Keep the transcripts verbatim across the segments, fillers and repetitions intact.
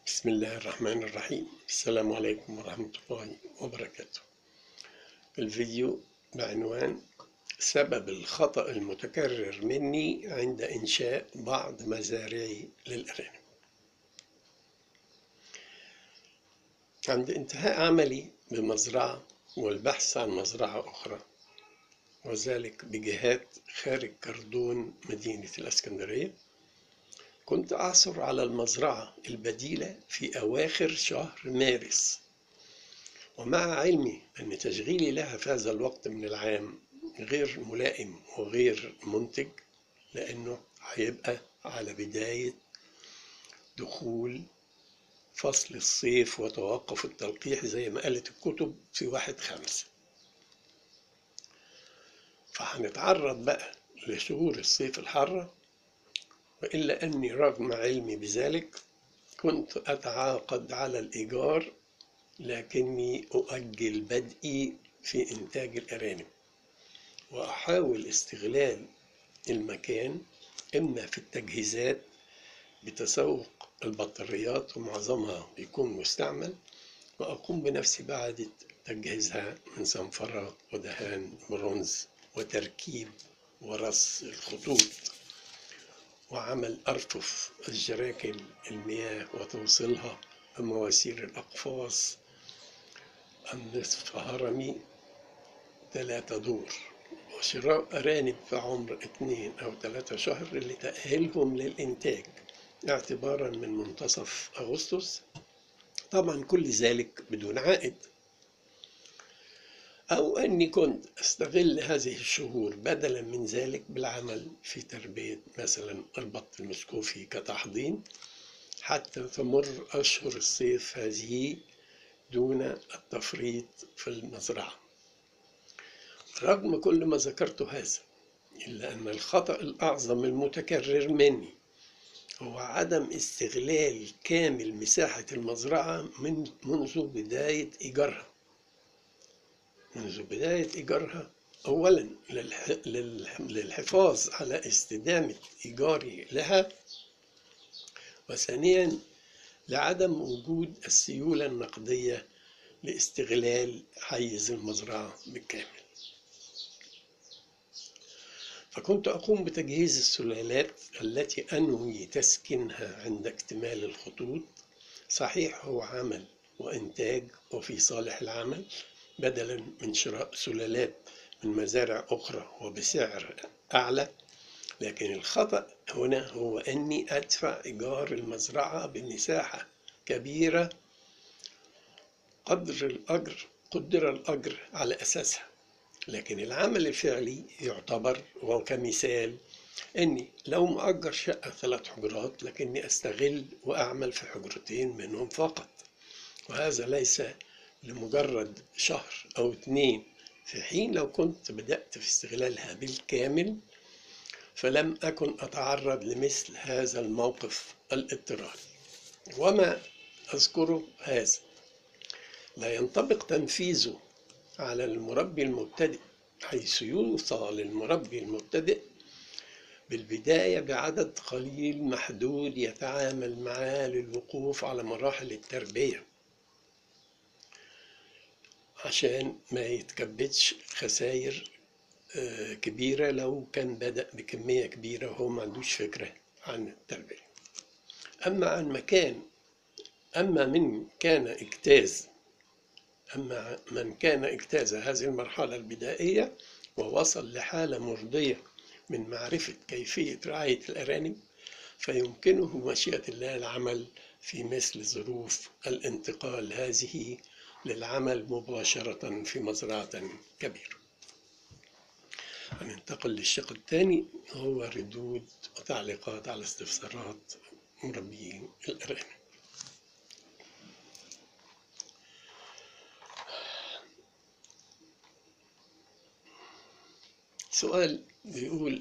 بسم الله الرحمن الرحيم. السلام عليكم ورحمة الله وبركاته. الفيديو بعنوان سبب الخطأ المتكرر مني عند إنشاء بعض مزارعي للأرانب. عند انتهاء عملي بمزرعة والبحث عن مزرعة أخرى، وذلك بجهات خارج كردون مدينة الإسكندرية، كنت أعثر على المزرعة البديلة في أواخر شهر مارس، ومع علمي أن تشغيلي لها في هذا الوقت من العام غير ملائم وغير منتج، لأنه هيبقى على بداية دخول فصل الصيف وتوقف التلقيح زي ما قالت الكتب في واحد خمسة. فهنتعرض بقى لشهور الصيف الحارة، وإلا أني رغم علمي بذلك كنت أتعاقد على الإيجار، لكني أؤجل بدئي في إنتاج الأرانب، وأحاول استغلال المكان إما في التجهيزات بتسوق البطاريات ومعظمها بيكون مستعمل، وأقوم بنفسي بإعادة تجهيزها من صنفرة ودهان برونز وتركيب ورص الخطوط وعمل أرفف الجراكن المياه وتوصيلها بمواسير الأقفاص النصف هرمي ثلاثة دور، وشراء أرانب في عمر اثنين أو ثلاثة شهر لتأهيلهم للإنتاج اعتبارا من منتصف أغسطس، طبعا كل ذلك بدون عائد. أو أني كنت أستغل هذه الشهور بدلا من ذلك بالعمل في تربية مثلا البط المسكوفي كتحضين حتى تمر أشهر الصيف هذه دون التفريط في المزرعة. رغم كل ما ذكرت هذا، إلا أن الخطأ الأعظم المتكرر مني هو عدم استغلال كامل مساحة المزرعة من منذ بداية إيجارها. منذ بداية إيجارها أولا للحفاظ على استدامة إيجاري لها، وثانيا لعدم وجود السيولة النقدية لاستغلال حيز المزرعة بالكامل. فكنت أقوم بتجهيز السلالات التي أنوي تسكينها عند اكتمال الخطوط. صحيح هو عمل وإنتاج وفي صالح العمل، بدلا من شراء سلالات من مزارع أخرى وبسعر أعلى، لكن الخطأ هنا هو أني أدفع إيجار المزرعة بمساحة كبيرة قدر الأجر قدر الأجر على أساسها، لكن العمل الفعلي يعتبر وكمثال أني لو مأجر شقة ثلاث حجرات لكني أستغل وأعمل في حجرتين منهم فقط، وهذا ليس لمجرد شهر أو اتنين، في حين لو كنت بدأت في استغلالها بالكامل فلم أكن أتعرض لمثل هذا الموقف الاضطراري. وما أذكره هذا لا ينطبق تنفيذه على المربي المبتدئ، حيث يوصى للمربي المبتدئ بالبداية بعدد قليل محدود يتعامل معاه للوقوف على مراحل التربية عشان ما يتكبدش خسائر كبيرة لو كان بدأ بكمية كبيرة وهو ما عندوش فكرة عن التربية. أما عن مكان أما من كان اجتاز أما من كان اجتاز هذه المرحلة البدائية ووصل لحالة مرضية من معرفة كيفية رعاية الأرانب، فيمكنه مشيئة الله العمل في مثل ظروف الانتقال هذه للعمل مباشرة في مزرعة كبيرة. هننتقل للشق الثاني، هو ردود وتعليقات على استفسارات مربيين الأرانب. سؤال بيقول: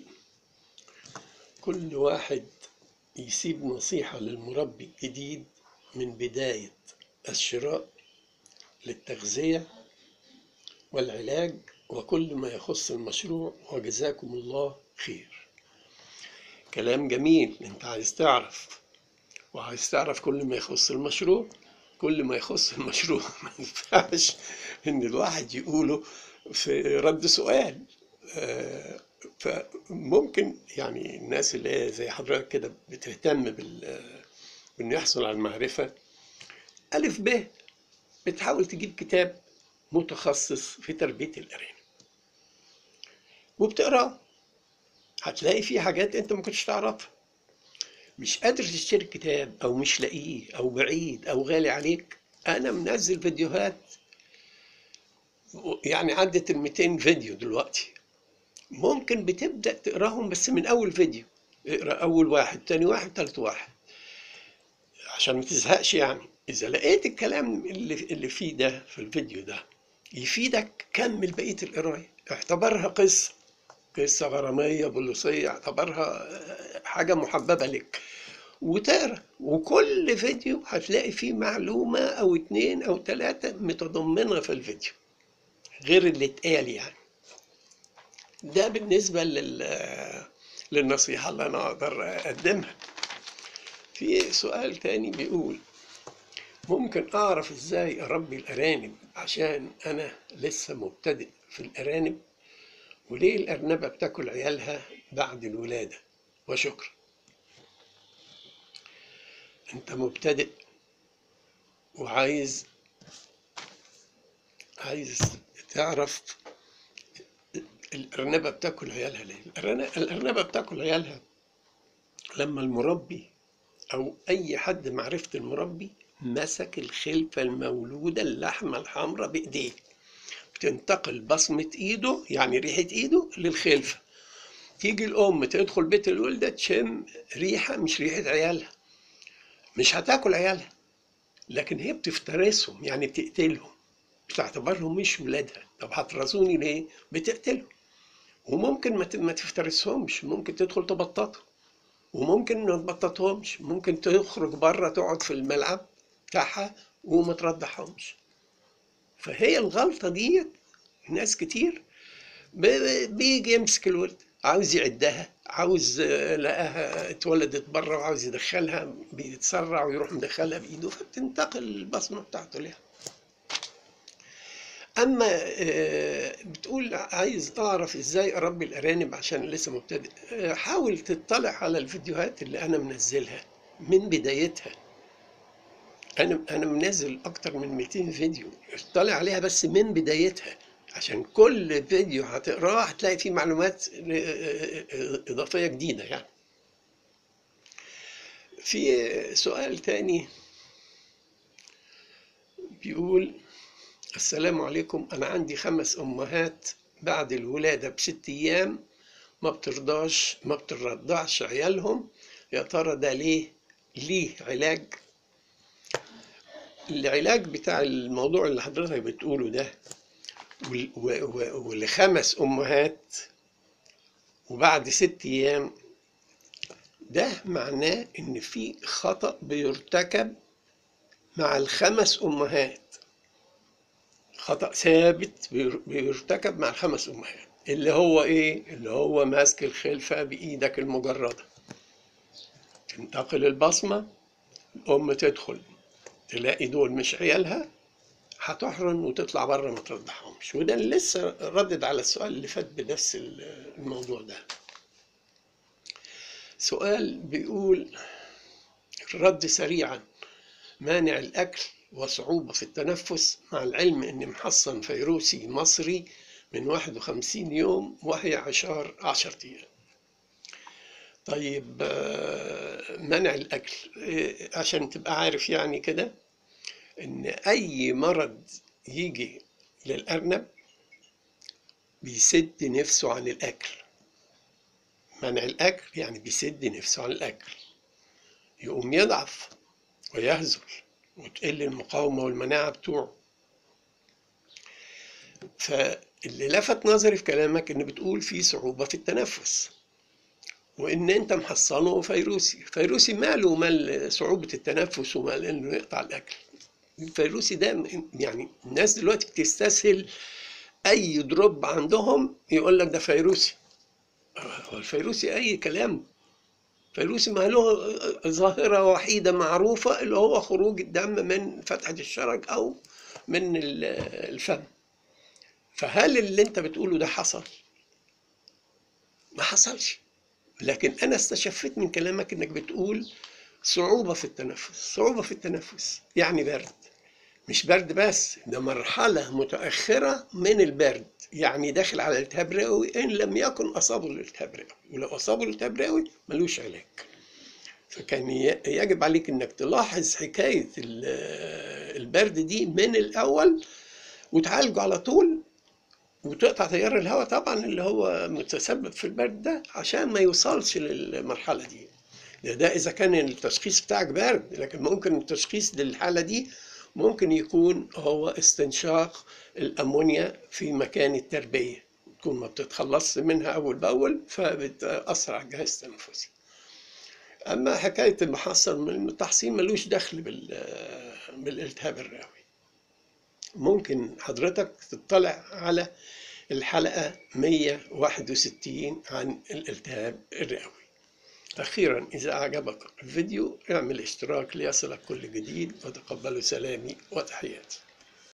كل واحد يسيب نصيحة للمربي الجديد من بداية الشراء للتغذية والعلاج وكل ما يخص المشروع، وجزاكم الله خير. كلام جميل. انت عايز تعرف وعايز تعرف كل ما يخص المشروع. كل ما يخص المشروع ما ينفعش ان الواحد يقوله في رد سؤال. آه، فممكن يعني الناس اللي هي زي حضرتك كده بتهتم بال بانه يحصل على المعرفة، ألف ب بتحاول تجيب كتاب متخصص في تربية الأرانب وبتقراه، هتلاقي فيه حاجات انت ما كنتش تعرفها. مش قادر تشتري كتاب او مش لاقيه او بعيد او غالي عليك، انا منزل فيديوهات يعني عدت ال مئتين فيديو دلوقتي، ممكن بتبدأ تقراهم بس من اول فيديو. اقرا اول واحد، تاني واحد، تالت واحد، عشان ما تزهقش. يعني اذا لقيت الكلام اللي اللي فيه ده في الفيديو ده يفيدك، كمل بقية القراية. اعتبرها قصة، قصة غرامية بوليسية، اعتبرها حاجة محببة لك وتقرا. وكل فيديو هتلاقي فيه معلومة أو اتنين أو تلاتة متضمنة في الفيديو غير اللي اتقال. يعني ده بالنسبة لل للنصيحة اللي أنا أقدر أقدمها. في سؤال تاني بيقول: ممكن أعرف إزاي أربي الأرانب عشان أنا لسه مبتدئ في الأرانب؟ وليه الأرنبة بتاكل عيالها بعد الولادة؟ وشكرا. أنت مبتدئ وعايز عايز تعرف الأرنبة بتاكل عيالها ليه؟ الأرنبة بتاكل عيالها لما المربي أو أي حد معرفة المربي مسك الخلفة المولودة اللحمة الحمراء بإيديه، بتنتقل بصمة إيده يعني ريحة إيده للخلفة. تيجي الأم تدخل بيت الولدة تشم ريحة مش ريحة عيالها، مش هتاكل عيالها، لكن هي بتفترسهم، يعني بتقتلهم، بتعتبرهم مش ولادها. طب هترزوني ليه؟ بتقتلهم. وممكن ما تفترسهمش، ممكن تدخل تبططهم، وممكن ما تبططهمش، ممكن تخرج بره تقعد في الملعب بتاعها وما ترضعهمش. فهي الغلطة دي ناس كتير بيجي يمسك الولد، عاوز يعدها، عاوز لقاها اتولدت بره وعاوز يدخلها، بيتسرع ويروح مدخلها بايده، فبتنتقل البصمة بتاعته ليها. اما بتقول عايز اعرف ازاي اربي الارانب عشان لسه مبتدئ، حاول تطلع على الفيديوهات اللي انا منزلها من بدايتها. انا انا منزل اكتر من مئتين فيديو، اطلع عليها بس من بدايتها، عشان كل فيديو هتقراه هتلاقي فيه معلومات اضافية جديدة. يعني في سؤال تاني بيقول: السلام عليكم، أنا عندي خمس أمهات بعد الولادة بست أيام ما بترضاش ما بترضعش عيالهم، يا ترى ده ليه؟ ليه علاج؟ العلاج بتاع الموضوع اللي حضرتك بتقوله ده ولخمس أمهات وبعد ست أيام، ده معناه إن في خطأ بيرتكب مع الخمس أمهات، خطأ ثابت بيرتكب مع الخمس أمهات، اللي هو إيه؟ اللي هو ماسك الخلفة بإيدك المجردة، تنتقل البصمة، الأم تدخل تلاقي دول مش عيالها، هتحرن وتطلع بره ما ترضعهمش. وده اللي لسه ردد على السؤال اللي فات بنفس الموضوع ده. سؤال بيقول: الرد سريعا، مانع الأكل وصعوبة في التنفس، مع العلم إن محصن فيروسي مصري من واحد وخمسين يوم وهي عشار عشرة أيام. طيب منع الأكل، عشان تبقى عارف يعني كده إن أي مرض يجي للأرنب بيسد نفسه عن الأكل. منع الأكل يعني بيسد نفسه عن الأكل، يقوم يضعف ويهزل وتقل المقاومة والمناعة بتوعه. فاللي لفت نظري في كلامك إن بتقول في صعوبة في التنفس، وإن أنت محصنه فيروسي. فيروسي ماله مال صعوبة التنفس ومال إنه يقطع الأكل؟ الفيروسي ده يعني الناس دلوقتي بتستسهل أي دروب عندهم يقول لك ده فيروسي. هو الفيروسي أي كلام، فيروسي ما له ظاهرة وحيدة معروفة اللي هو خروج الدم من فتحة الشرج أو من الفم. فهل اللي انت بتقوله ده حصل؟ ما حصلش. لكن انا استشفيت من كلامك انك بتقول صعوبة في التنفس. صعوبة في التنفس يعني برد، مش برد بس، ده مرحلة متأخرة من البرد، يعني داخل على التهاب رئوي إن لم يكن أصابه الالتهاب رئوي، ولو أصابه الالتهاب رئوي ملوش علاج. فكان يجب عليك إنك تلاحظ حكاية البرد دي من الأول وتعالجه على طول، وتقطع تيار الهواء طبعا اللي هو متسبب في البرد ده عشان ما يوصلش للمرحلة دي. ده, ده إذا كان التشخيص بتاعك برد، لكن ممكن التشخيص للحالة دي ممكن يكون هو استنشاق الأمونيا في مكان التربية، تكون ما بتتخلص منها أول بأول فبتأثر على الجهاز التنفسي. أما حكاية المحصل من التحصين ملوش دخل بالالتهاب الرئوي. ممكن حضرتك تطلع على الحلقة مية وواحد وستين عن الالتهاب الرئوي. أخيرا إذا أعجبك الفيديو اعمل اشتراك ليصلك كل جديد، وتقبلوا سلامي وتحياتي.